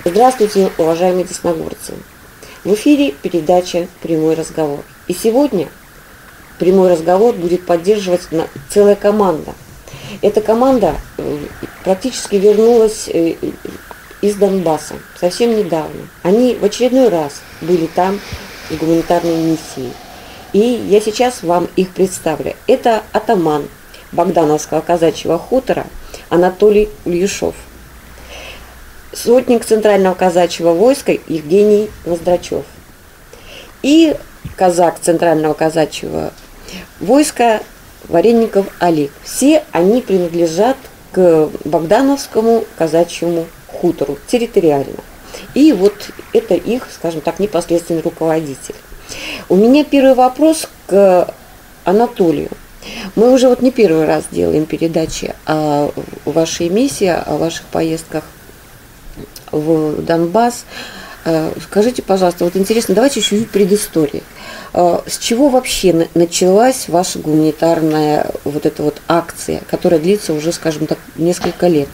Здравствуйте, уважаемые десногорцы! В эфире передача «Прямой разговор». И сегодня прямой разговор будет поддерживать целая команда. Эта команда практически вернулась из Донбасса совсем недавно. Они в очередной раз были там с гуманитарной миссией. И я сейчас вам их представлю. Это атаман Богдановского казачьего хутора Анатолий Ульяшов, сотник Центрального казачьего войска Евгений Ноздрачев и казак Центрального казачьего войска Вареников Олег. Все они принадлежат к Богдановскому казачьему хутору территориально. И вот это их, скажем так, непосредственный руководитель. У меня первый вопрос к Анатолию. Мы уже вот не первый раз делаем передачи о вашей миссии, о ваших поездках в Донбасс. Скажите, пожалуйста, вот интересно, давайте чуть-чуть предыстории. С чего вообще началась ваша гуманитарная вот эта вот акция, которая длится уже, скажем так, несколько лет?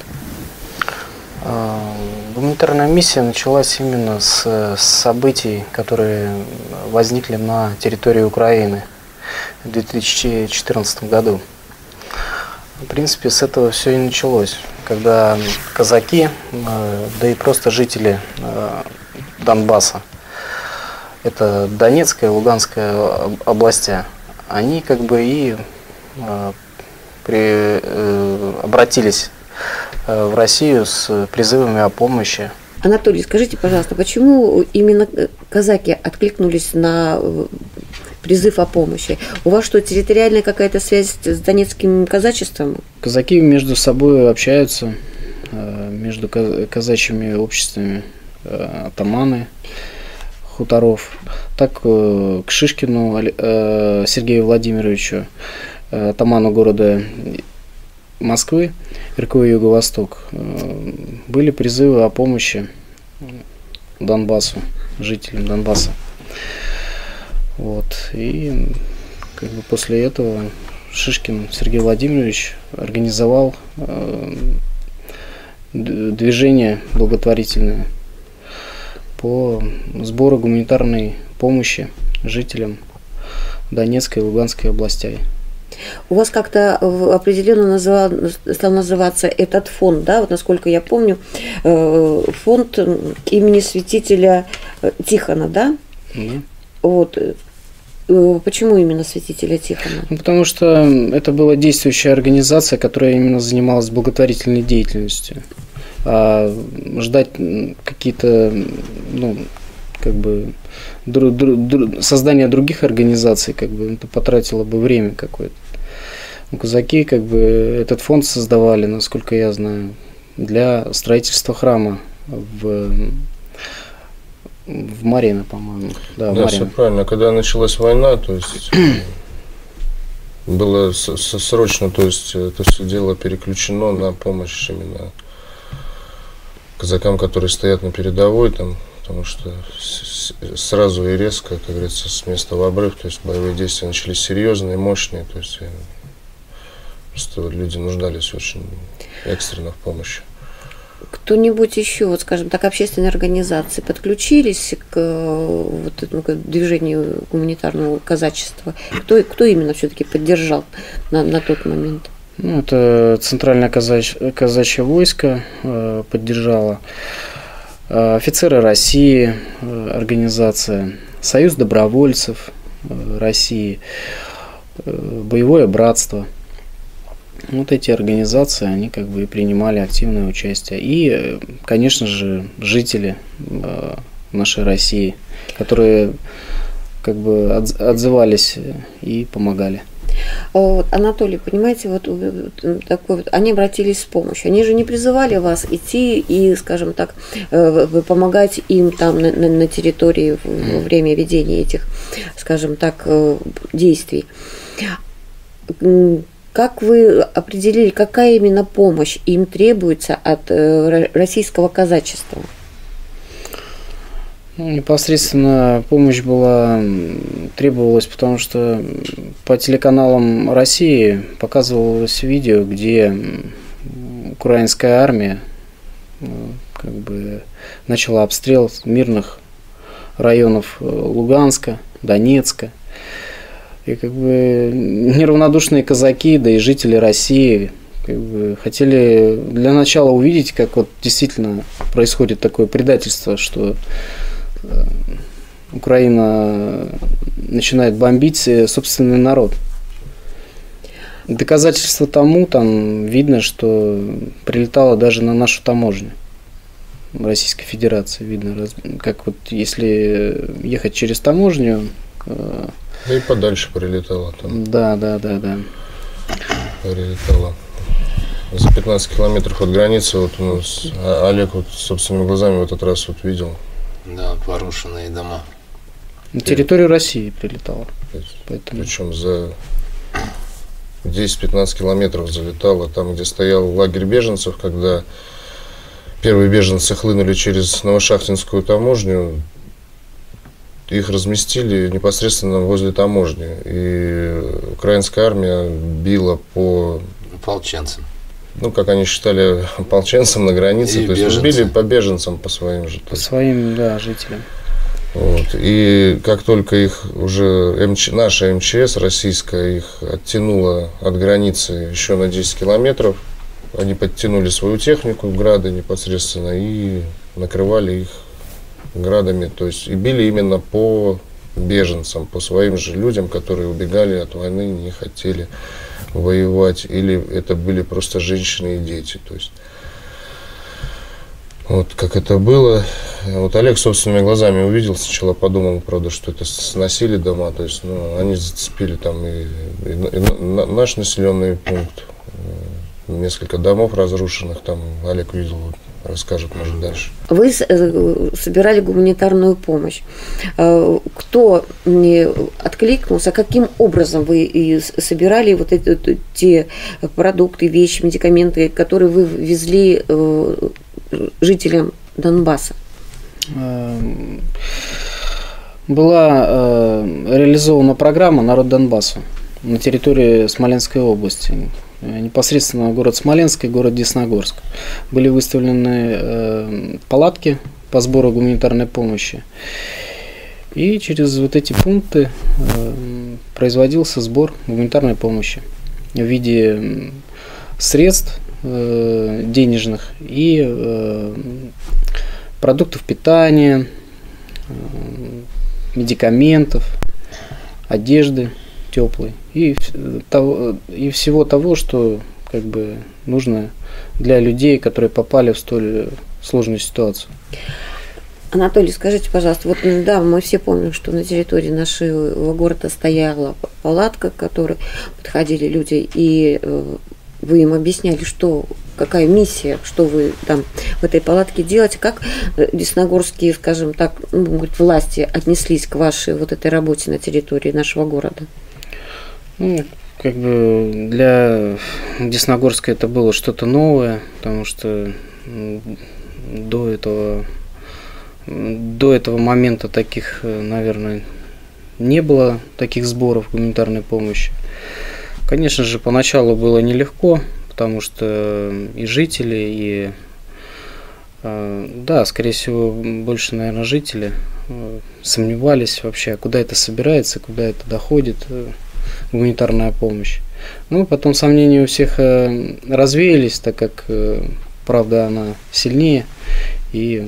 Гуманитарная миссия началась именно с событий, которые возникли на территории Украины в 2014 году. В принципе, с этого все и началось, когда казаки, да и просто жители Донбасса, это Донецкая, Луганская области, они как бы и обратились в Россию с призывами о помощи. Анатолий, скажите, пожалуйста, почему именно казаки откликнулись на призыв о помощи? У вас что, территориальная какая-то связь с донецким казачеством? Казаки между собой общаются, между казачьими обществами, атаманы хуторов. Так к Шишкину Сергею Владимировичу, атаману города Москвы, РКО «Юго-Восток», были призывы о помощи Донбассу, жителям Донбасса. Вот. И как бы после этого Шишкин Сергей Владимирович организовал движение благотворительное по сбору гуманитарной помощи жителям Донецкой и Луганской областей. У вас как-то определенно стал называться этот фонд, да, вот насколько я помню, фонд имени святителя Тихона, да? Да. Вот. Почему именно святителя Тихона? Потому что это была действующая организация, которая именно занималась благотворительной деятельностью. А ждать какие-то, как бы создание других организаций, как бы это потратило бы время какое-то. Казаки как бы этот фонд создавали, насколько я знаю, для строительства храма в Марьино, по-моему. Да, все правильно. Когда началась война, то есть было срочно, то есть это все дело переключено на помощь именно казакам, которые стоят на передовой, там, потому что сразу и резко, как говорится, с места в обрыв, то есть боевые действия начались серьезные, мощные, то есть просто люди нуждались очень экстренно в помощи. Кто-нибудь еще, вот, скажем так, общественные организации подключились к вот этому движению гуманитарного казачества? Кто именно все-таки поддержал на тот момент? Это Центральное казачье войско поддержало, офицеры России, организация, Союз добровольцев России, Боевое братство. Вот эти организации, они как бы и принимали активное участие. И, конечно же, жители нашей России, которые как бы отзывались и помогали. Анатолий, понимаете, вот такой вот, они обратились с помощью. Они же не призывали вас идти и, скажем так, помогать им там на территории во время ведения этих, скажем так, действий. Как вы определили, какая именно помощь им требуется от российского казачества? Непосредственно помощь требовалась, потому что по телеканалам России показывалось видео, где украинская армия как бы начала обстрел мирных районов Луганска, Донецка. И как бы неравнодушные казаки, да и жители России как бы хотели для начала увидеть, как вот действительно происходит такое предательство, что Украина начинает бомбить собственный народ. Доказательство тому, там видно, что прилетало даже на нашу таможню Российской Федерации. Видно, как вот если ехать через таможню. Да и подальше прилетало там. Да. Прилетало. За 15 километров от границы, вот у нас Олег вот собственными глазами в этот раз вот видел. Да, порушенные дома. На территорию России прилетало. Поэтому... Причем за 10-15 километров залетало, там, где стоял лагерь беженцев, когда первые беженцы хлынули через Новошахтинскую таможню, их разместили непосредственно возле таможни. И украинская армия била по... Ополченцам. Ну, как они считали, ополченцам на границе. И то есть били по беженцам, по своим же. По своим, да, жителям. Вот. И как только их уже наша МЧС российская их оттянула от границы еще на 10 километров, они подтянули свою технику, грады непосредственно, и накрывали их градами. То есть и били именно по беженцам, по своим же людям, которые убегали от войны, не хотели воевать, или это были просто женщины и дети. То есть вот как это было. Вот Олег собственными глазами увидел, сначала подумал, правда, что это сносили дома, то есть, ну, они зацепили там и наш населенный пункт, несколько домов разрушенных, там Олег видел, расскажет, может, дальше. Вы собирали гуманитарную помощь. Кто не откликнулся, каким образом вы собирали вот те продукты, вещи, медикаменты, которые вы везли жителям Донбасса? Была реализована программа «Народ Донбасса» на территории Смоленской области. Непосредственно город Смоленск и город Десногорск. Были выставлены палатки по сбору гуманитарной помощи. И через вот эти пункты производился сбор гуманитарной помощи в виде средств денежных и продуктов питания, медикаментов, одежды теплой и всего того, что как бы нужно для людей, которые попали в столь сложную ситуацию. Анатолий, скажите, пожалуйста, вот да, мы все помним, что на территории нашего города стояла палатка, к которой подходили люди, и вы им объясняли, что какая миссия, что вы там в этой палатке делаете, как десногорские, скажем так, власти отнеслись к вашей вот этой работе на территории нашего города? Ну, как бы для Десногорска это было что-то новое, потому что до этого момента таких, наверное, не было таких сборов гуманитарной помощи. Конечно же, поначалу было нелегко, потому что и жители, и, да, скорее всего, больше, наверное, жители сомневались вообще, куда это собирается, куда это доходит, гуманитарная помощь. Ну, потом сомнения у всех развеялись, так как, правда, она сильнее, и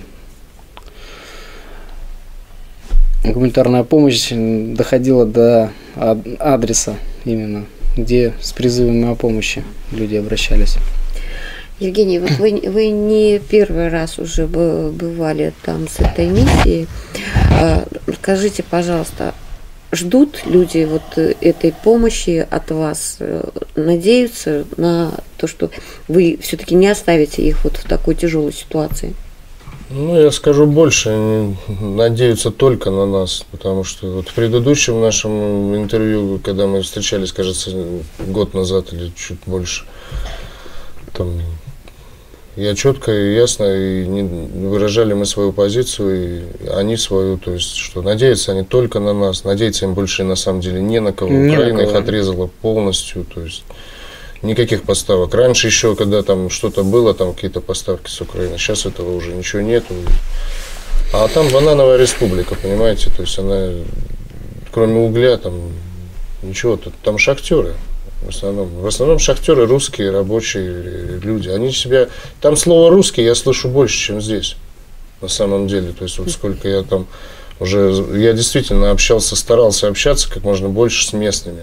гуманитарная помощь доходила до адреса именно, где с призывами о помощи люди обращались. Евгений, вот вы не первый раз уже бывали там с этой миссией. Скажите, пожалуйста, ждут люди вот этой помощи от вас? Надеются на то, что вы все-таки не оставите их вот в такой тяжелой ситуации? Ну, я скажу больше, они надеются только на нас, потому что вот в предыдущем нашем интервью, когда мы встречались, кажется, год назад или чуть больше, там я четко и ясно и выражали мы свою позицию, и они свою, то есть, что надеются они только на нас, надеяться им больше на самом деле не на кого. Украина их отрезала полностью, то есть Никаких поставок. Раньше еще, когда там что-то было, там какие-то поставки с Украины, сейчас этого уже ничего нету. А там банановая республика, понимаете, то есть она, кроме угля, там ничего, там шахтеры. В основном шахтеры русские, рабочие люди. Они себя. Там слово русский я слышу больше, чем здесь. На самом деле. То есть вот сколько я там уже. Я действительно общался, старался общаться как можно больше с местными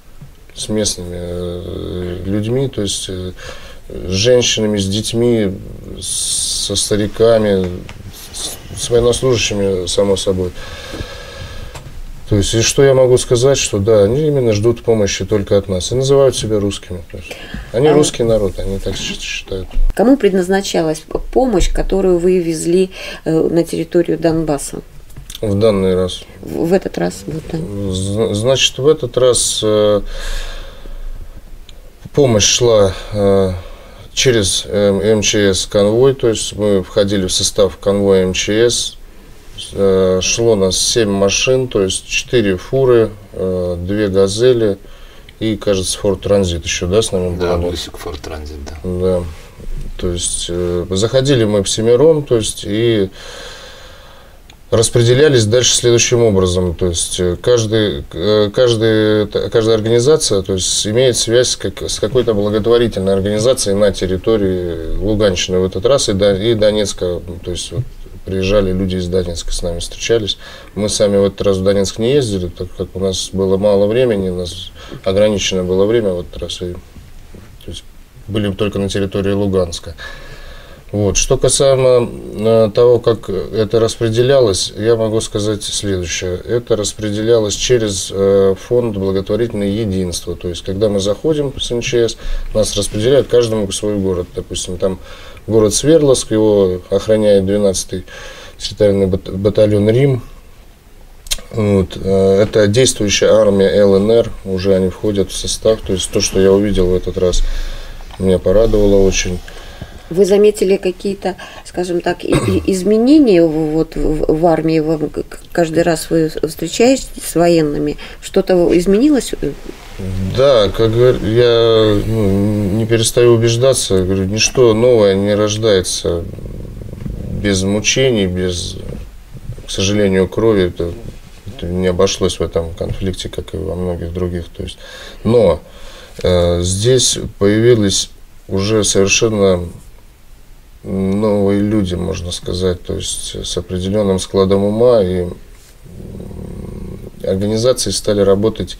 людьми, то есть с женщинами, с детьми, со стариками, с военнослужащими, само собой. То есть, и что я могу сказать, что да, они именно ждут помощи только от нас и называют себя русскими. То есть, они русский народ, они так считают. Кому предназначалась помощь, которую вы везли на территорию Донбасса? В данный раз. В этот раз? Вот, да. Значит, в этот раз помощь шла через МЧС конвой, то есть мы входили в состав конвоя МЧС. Шло нас 7 машин, то есть 4 фуры, 2 газели и, кажется, Форд Транзит еще, да, с нами был? Да, Бусик Форд Транзит, да. Да, то есть заходили мы всемиром, то есть и распределялись дальше следующим образом, то есть каждая организация, то есть имеет связь с какой-то благотворительной организацией на территории Луганщины в этот раз и Донецка, то есть вот, приезжали люди из Донецка, с нами встречались. Мы сами в этот раз в Донецк не ездили, так как у нас было мало времени, у нас ограниченное было время в этот раз, и, то есть, были только на территории Луганска. Вот. Что касаемо того, как это распределялось, я могу сказать следующее. Это распределялось через фонд благотворительное единство. То есть, когда мы заходим с МЧС, нас распределяют каждому в свой город. Допустим, там город Свердловск, его охраняет 12-й территориальный батальон РИМ. Вот. Это действующая армия ЛНР, уже они входят в состав. То есть, то, что я увидел в этот раз, меня порадовало очень. Вы заметили какие-то, скажем так, изменения вот в армии? Вам каждый раз вы встречаетесь с военными? Что-то изменилось? Да, как говорю, я не перестаю убеждаться. Говорю, ничто новое не рождается без мучений, без, к сожалению, крови. Это не обошлось в этом конфликте, как и во многих других. То есть, но здесь появились уже совершенно новые люди, можно сказать, то есть с определенным складом ума, и организации стали работать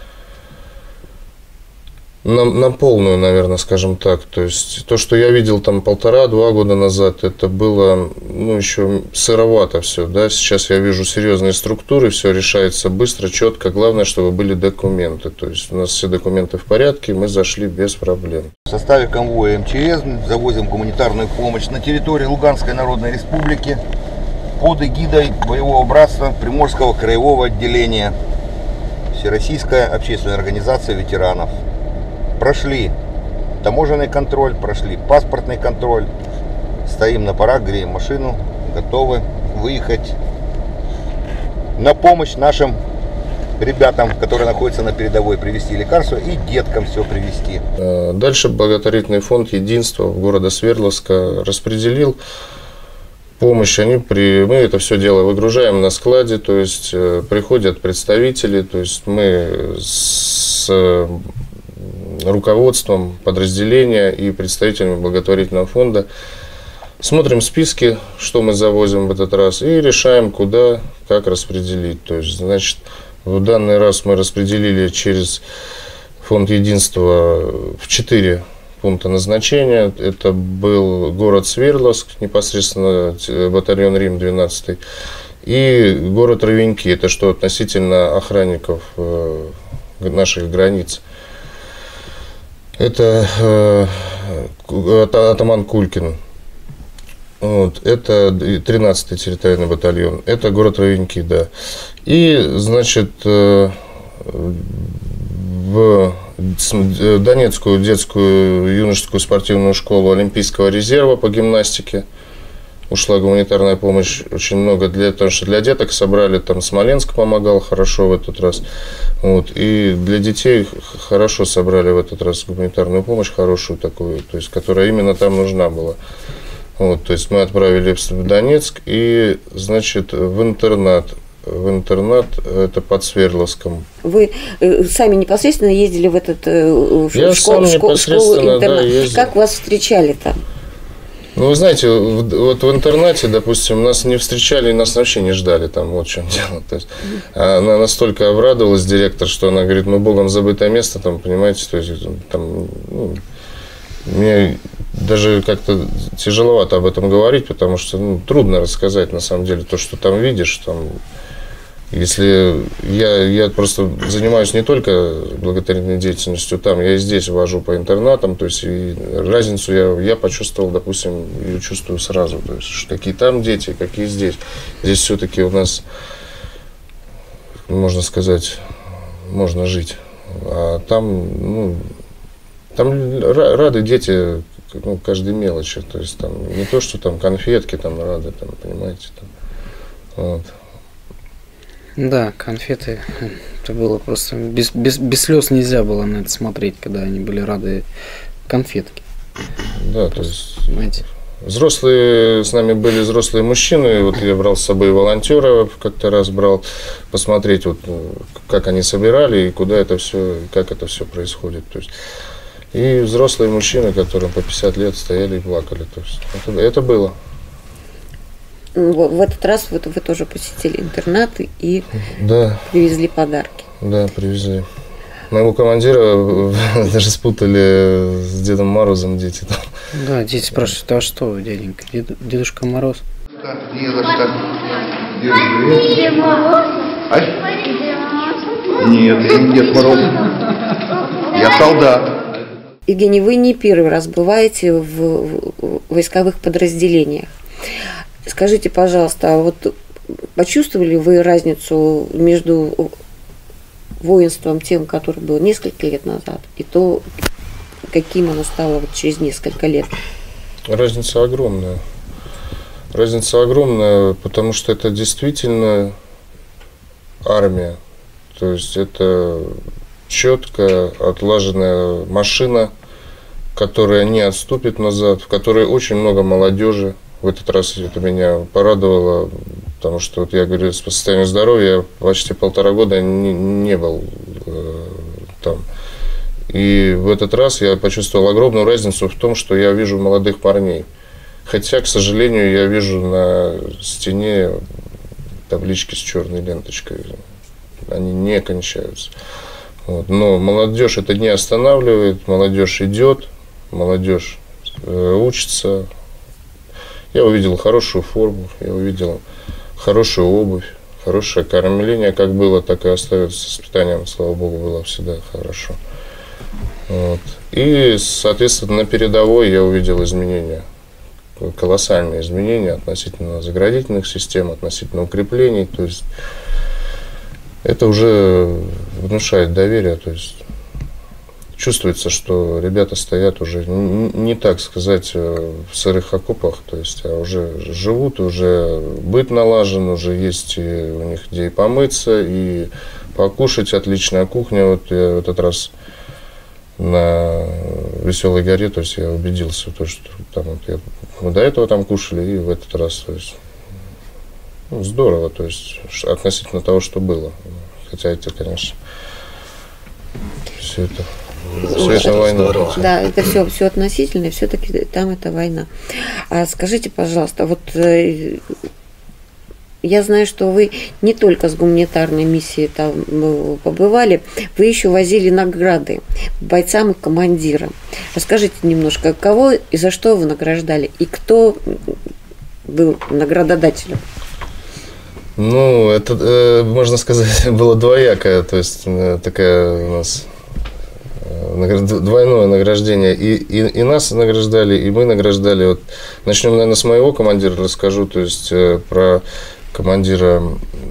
на полную, наверное, скажем так. То есть то, что я видел там 1,5-2 года назад, это было еще сыровато все. Да? Сейчас я вижу серьезные структуры, все решается быстро, четко. Главное, чтобы были документы. То есть у нас все документы в порядке, мы зашли без проблем. В составе конвоя МЧС завозим гуманитарную помощь на территории Луганской Народной Республики под эгидой боевого братства Приморского краевого отделения Всероссийская общественная организация ветеранов. Прошли таможенный контроль, прошли паспортный контроль, стоим на парах, греем машину, готовы выехать на помощь нашим ребятам, которые находятся на передовой, привезти лекарства и деткам все привезти. Дальше благотворительный фонд «Единство» города Свердловска распределил помощь. Мы это все дело выгружаем на складе, то есть приходят представители, то есть мы с руководством подразделения и представителями благотворительного фонда смотрим списки, что мы завозим в этот раз, и решаем, куда, как распределить. То есть, значит, в данный раз мы распределили через фонд «Единство» в 4 пункта назначения. Это был город Свердловск, непосредственно батальон РИМ 12, и город Ровеньки, это что относительно охранников наших границ. Это атаман Кулькин. Вот, это 13-й территориальный батальон. Это город Ровеньки, да. И, значит, в Донецкую детскую юношескую спортивную школу Олимпийского резерва по гимнастике ушла гуманитарная помощь очень много, потому что для деток собрали, там Смоленск помогал хорошо в этот раз. Вот, и для детей хорошо собрали в этот раз гуманитарную помощь, хорошую такую, то есть, которая именно там нужна была. Вот, то есть мы отправили в Донецк и, значит, в интернат. В интернат, это под Свердловском. Вы сами непосредственно ездили в этот школу интернат. Да, ездил. Как вас встречали там? Ну, вы знаете, вот в интернате, допустим, нас не встречали, нас вообще не ждали, там, вот в чем дело. То есть, она настолько обрадовалась, директор, что она говорит, мы богом забытое место, там, понимаете, то есть, там, ну, мне даже как-то тяжеловато об этом говорить, потому что, ну, трудно рассказать, на самом деле, то, что там видишь, там, если я просто занимаюсь не только благотворительной деятельностью там, я и здесь вожу по интернатам, то есть и разницу я почувствовал, допустим, ее чувствую сразу, то есть какие там дети, какие здесь. Здесь все-таки у нас, можно сказать, можно жить, а там, ну, там рады дети, ну, каждой мелочи, то есть там не то, что там конфетки там рады, там, понимаете, там, вот. Да, конфеты, это было просто, без слез нельзя было на это смотреть, когда они были рады конфетки. Да, просто, то есть, понимаете. взрослые, с нами были взрослые мужчины, вот я брал с собой волонтера, как-то раз брал, посмотреть, вот, как они собирали и куда это все, как это все происходит, то есть, и взрослые мужчины, которым по 50 лет стояли и плакали, то есть, это было. В этот раз вы тоже посетили интернат и Да. привезли подарки. Да, привезли. Моего командира даже спутали с Дедом Морозом дети. Да, дети спрашивают, а что вы, дяденька, Дедушка Мороз? Не за что. Дед Мороз? Нет, я не Дед Мороз. Я солдат. Евгений, вы не первый раз бываете в войсковых подразделениях. Скажите, пожалуйста, а вот почувствовали вы разницу между воинством тем, которое было несколько лет назад, и то, каким оно стало вот через несколько лет? Разница огромная. Разница огромная, потому что это действительно армия. То есть это четко отлаженная машина, которая не отступит назад, в которой очень много молодежи. В этот раз это меня порадовало, потому что, вот я говорю, по состоянию здоровья я почти 1,5 года не был там. И в этот раз я почувствовал огромную разницу в том, что я вижу молодых парней. Хотя, к сожалению, я вижу на стене таблички с черной ленточкой. Они не кончаются. Вот. Но молодежь это не останавливает, молодежь идет, молодежь учится. Я увидел хорошую форму, я увидел хорошую обувь, хорошее кормление, как было, так и остается. С питанием, слава богу, было всегда хорошо. Вот. И, соответственно, на передовой я увидел изменения, колоссальные изменения относительно заградительных систем, относительно укреплений. То есть это уже внушает доверие, то есть чувствуется, что ребята стоят уже не так сказать в сырых окопах, то есть, а уже живут, уже быт налажен, уже есть и у них где и помыться, и покушать, отличная кухня. Вот я в этот раз на Веселой горе, то есть я убедился, то, что там вот мы до этого там кушали, и в этот раз, то есть, ну, здорово, то есть относительно того, что было. Хотя это, конечно, все это война. Да, это все относительно, и все-таки там это война. А скажите, пожалуйста, вот я знаю, что вы не только с гуманитарной миссией там побывали, вы еще возили награды бойцам и командирам. Расскажите немножко, кого и за что вы награждали, и кто был наградодателем? Ну, это, можно сказать, было двоякое, то есть такая у нас двойное награждение. И нас награждали, и мы награждали. Вот начнем, наверное, с моего командира, расскажу, то есть про командира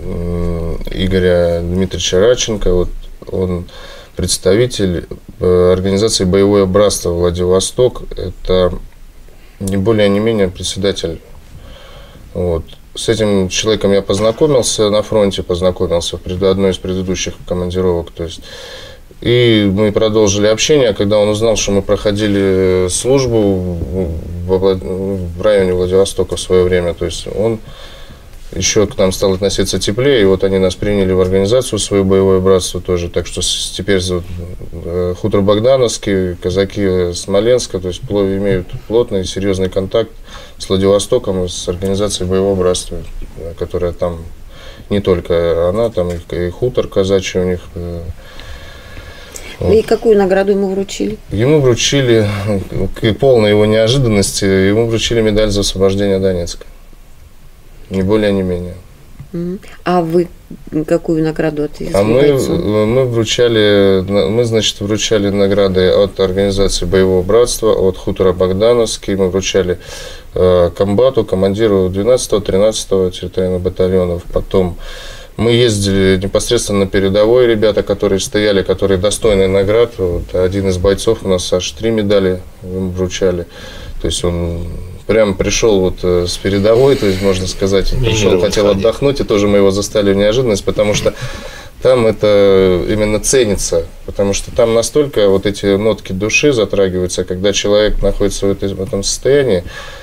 Игоря Дмитриевича Радченко. Вот он представитель организации «Боевое братство Владивосток». Это не более, не менее председатель. Вот. С этим человеком я познакомился на фронте, познакомился в одной из предыдущих командировок. То есть И мы продолжили общение. Когда он узнал, что мы проходили службу в районе Владивостока в свое время, то есть он еще к нам стал относиться теплее, и вот они нас приняли в организацию свое боевое братство тоже. Так что теперь хутор Богдановский, казаки Смоленска, то есть имеют плотный, серьезный контакт с Владивостоком и с организацией боевого братства, которая там не только она, там и хутор казачий у них. Вот. И какую награду ему вручили? Ему вручили, к полной его неожиданности, ему вручили медаль за освобождение Донецка. Ни более, ни менее. А вы какую награду отвезли? Мы вручали награды от организации боевого братства, от хутора Богдановский. Мы вручали комбату, командиру 12-го, 13-го территориального батальонов. Потом мы ездили непосредственно на передовой, ребята, которые стояли, которые достойны наград. Вот один из бойцов у нас аж 3 медали ему вручали. То есть он прям пришел вот с передовой, то есть можно сказать, пришел, хотел отдохнуть, и тоже мы его застали в неожиданность, потому что там это именно ценится, потому что там настолько вот эти нотки души затрагиваются, когда человек находится в этом состоянии.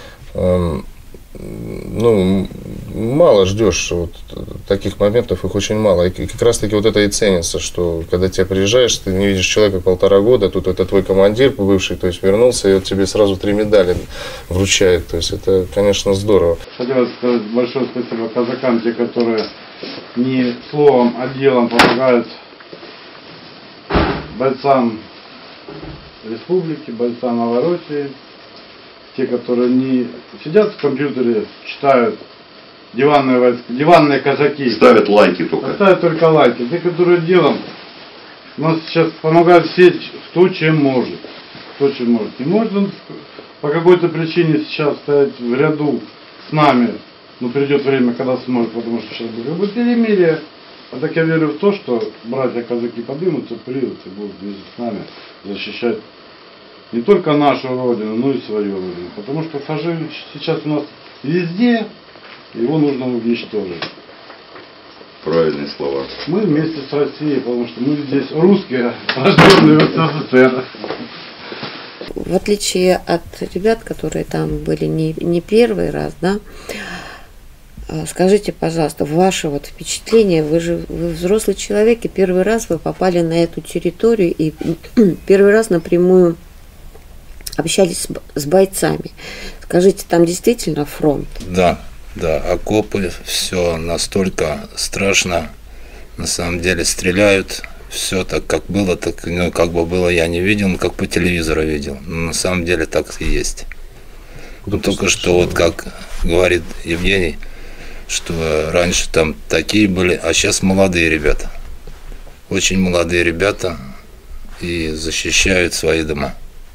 Ну, мало ждешь, вот, таких моментов их очень мало. И как раз таки вот это и ценится, что когда тебя приезжаешь, ты не видишь человека 1,5 года, тут это твой командир бывший, то есть вернулся, и вот тебе сразу 3 медали вручает. То есть это, конечно, здорово. Хотелось сказать большое спасибо казакам, те, которые не словом, а делом помогают бойцам республики, бойцам Новороссии. Те, которые не сидят в компьютере, читают диванные казаки. Ставят лайки только. Ставят только лайки. Те, которые делом, нас сейчас помогают все, кто чем может. Кто чем может. Не может он по какой-то причине сейчас стоять в ряду с нами. Но придет время, когда сможет, потому что сейчас будет перемирие. А так я верю в то, что братья-казаки поднимутся, придут и будут вместе с нами защищать не только нашу родину, но и свою родину. Потому что фашизм сейчас у нас везде, его нужно уничтожить. Правильные слова. Мы вместе с Россией, потому что мы здесь русские, рожденные в СССР. В отличие от ребят, которые там были не первый раз, да, скажите, пожалуйста, ваше вот впечатление, вы взрослый человек, и первый раз вы попали на эту территорию, и первый раз напрямую общались с бойцами. Скажите, там действительно фронт? Да, окопы, все настолько страшно. На самом деле стреляют, все так, как было, так, ну, как бы было, я не видел, но как по телевизору видел. Но на самом деле так и есть. Но только что, вот как говорит Евгений, что раньше там такие были, а сейчас молодые ребята. Очень молодые ребята и защищают свои дома.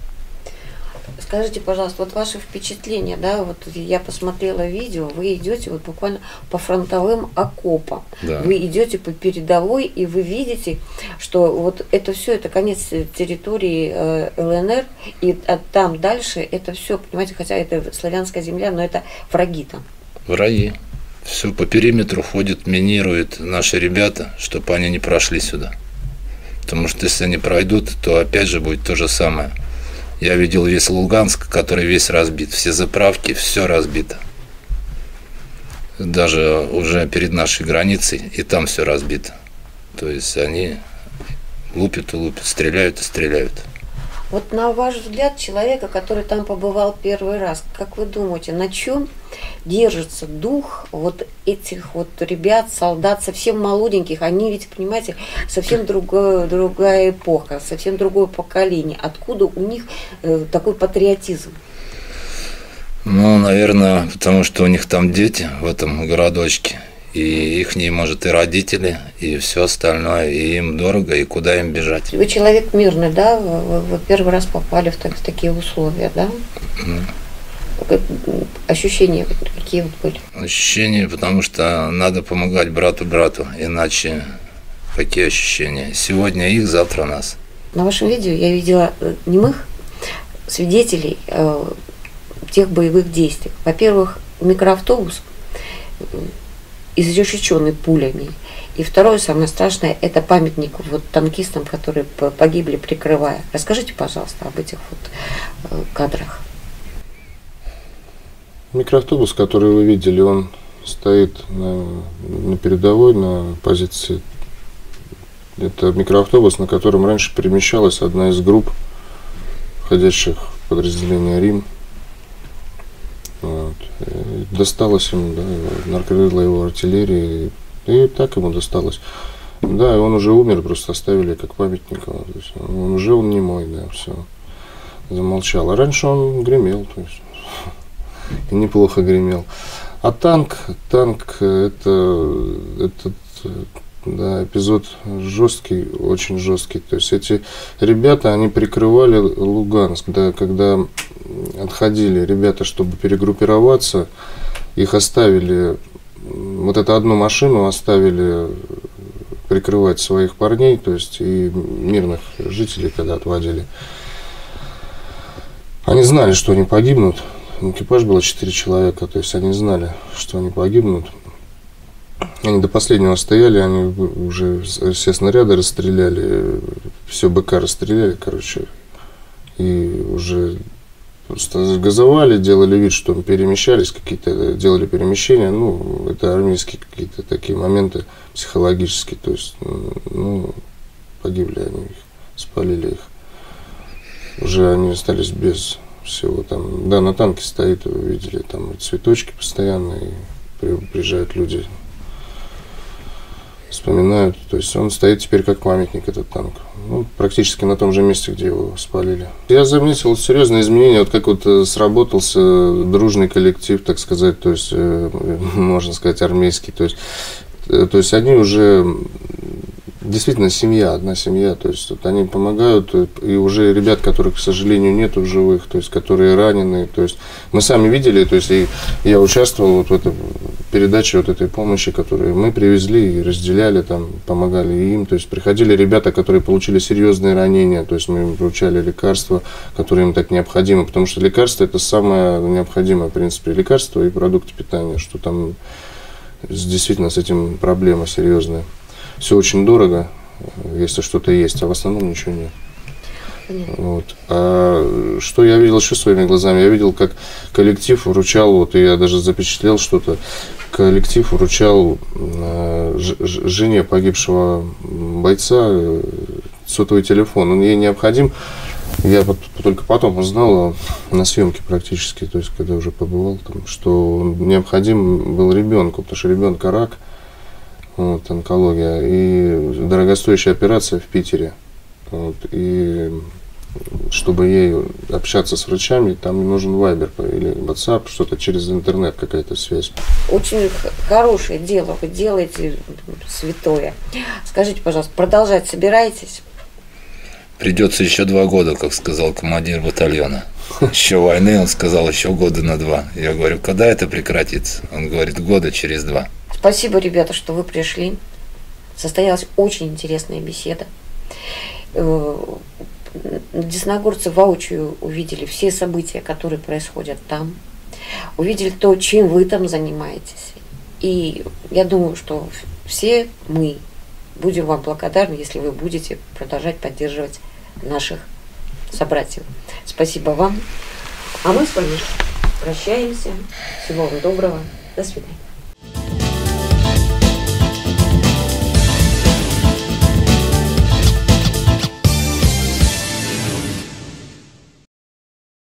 Скажите, пожалуйста, вот ваши впечатления, да, вот я посмотрела видео, вы идете вот буквально по фронтовым окопам, Да. Вы идете по передовой, и вы видите, что вот это все, это конец территории ЛНР, и там дальше это все, понимаете, хотя это славянская земля, но это враги там. Враги. Все по периметру ходят, минируют наши ребята, чтобы они не прошли сюда. Потому что если они пройдут, то опять же будет то же самое. Я видел весь Луганск, который весь разбит. Все заправки, все разбито. Даже уже перед нашей границей, и там все разбито. То есть они лупят и лупят, стреляют и стреляют. Вот на ваш взгляд, человека, который там побывал первый раз, как вы думаете, на чем держится дух вот этих вот ребят, солдат, совсем молоденьких? Они ведь, понимаете, совсем другая эпоха, совсем другое поколение. Откуда у них такой патриотизм? Ну, наверное, потому что у них там дети в этом городочке. И их, может, и родители, и все остальное, и им дорого, и куда им бежать. Вы человек мирный, да? Вы первый раз попали в такие условия, да? Ощущения какие вот были? Ощущения, потому что надо помогать брату, иначе какие ощущения? Сегодня их, завтра нас. На вашем видео я видела немых свидетелей тех боевых действий. Во-первых, микроавтобус изрешеченный пулями, И второе, самое страшное, это памятник вот танкистам, которые погибли, прикрывая. Расскажите, пожалуйста, об этих вот кадрах. Микроавтобус, который вы видели, он стоит на передовой, на позиции. Это микроавтобус, на котором раньше перемещалась одна из групп, входящих в подразделение РИМ. Вот. Досталось ему, да, накрыла его артиллерия, и так ему досталось. Да, и он уже умер, просто оставили как памятник. То есть он уже немой, да, все, замолчал. А раньше он гремел, то есть, и неплохо гремел. А танк это да, эпизод жесткий, очень жесткий. То есть эти ребята, они прикрывали Луганск, да, когда отходили ребята, чтобы перегруппироваться, их оставили, вот эту одну машину оставили прикрывать своих парней, то есть и мирных жителей, когда отводили. Они знали, что они погибнут. Экипаж было 4 человека, то есть они знали, что они погибнут. Они до последнего стояли, они уже все снаряды расстреляли, все БК расстреляли, короче, и уже просто газовали, делали вид, что перемещались, какие-то делали перемещения, ну, это армейские какие-то такие моменты психологические, то есть, ну, погибли они, спалили их, уже они остались без всего там, да, на танке стоит, вы видели, там цветочки постоянно, и приезжают люди, вспоминают, то есть он стоит теперь как памятник, этот танк, ну, практически на том же месте, где его спалили. Я заметил серьезные изменения, вот как вот сработался дружный коллектив, так сказать, то есть, можно сказать, армейский, то есть они уже действительно семья, одна семья, то есть вот они помогают, и уже ребят, которых, к сожалению, нету в живых, то есть которые ранены, то есть мы сами видели, то есть и я участвовал вот в этой передаче вот этой помощи, которую мы привезли и разделяли, там, помогали им, то есть приходили ребята, которые получили серьезные ранения, то есть мы им вручали лекарства, которые им так необходимы, потому что лекарства это самое необходимое, в принципе, лекарства и продукты питания, что там действительно с этим проблема серьезная. Все очень дорого, если что-то есть, а в основном ничего нет. Вот. А что я видел еще своими глазами? Я видел, как коллектив вручал, вот, и я даже запечатлел что-то, коллектив вручал жене погибшего бойца сотовый телефон. Он ей необходим. Я только потом узнал на съемке практически, то есть когда уже побывал там, что он необходим был ребенку, потому что ребенка рак. Вот, онкология, и дорогостоящая операция в Питере. Вот, и чтобы ей общаться с врачами, там нужен Viber или WhatsApp, что-то через интернет, какая-то связь. Очень хорошее дело вы делаете, святое. Скажите, пожалуйста, продолжать собираетесь? Придется еще 2 года, как сказал командир батальона. Еще войны, он сказал, еще года на 2. Я говорю, когда это прекратится? Он говорит, года через 2. Спасибо, ребята, что вы пришли. Состоялась очень интересная беседа. Десногорцы воочию увидели все события, которые происходят там. Увидели то, чем вы там занимаетесь. И я думаю, что все мы будем вам благодарны, если вы будете продолжать поддерживать наших собратьев. Спасибо вам. А мы с вами прощаемся. Всего вам доброго. До свидания.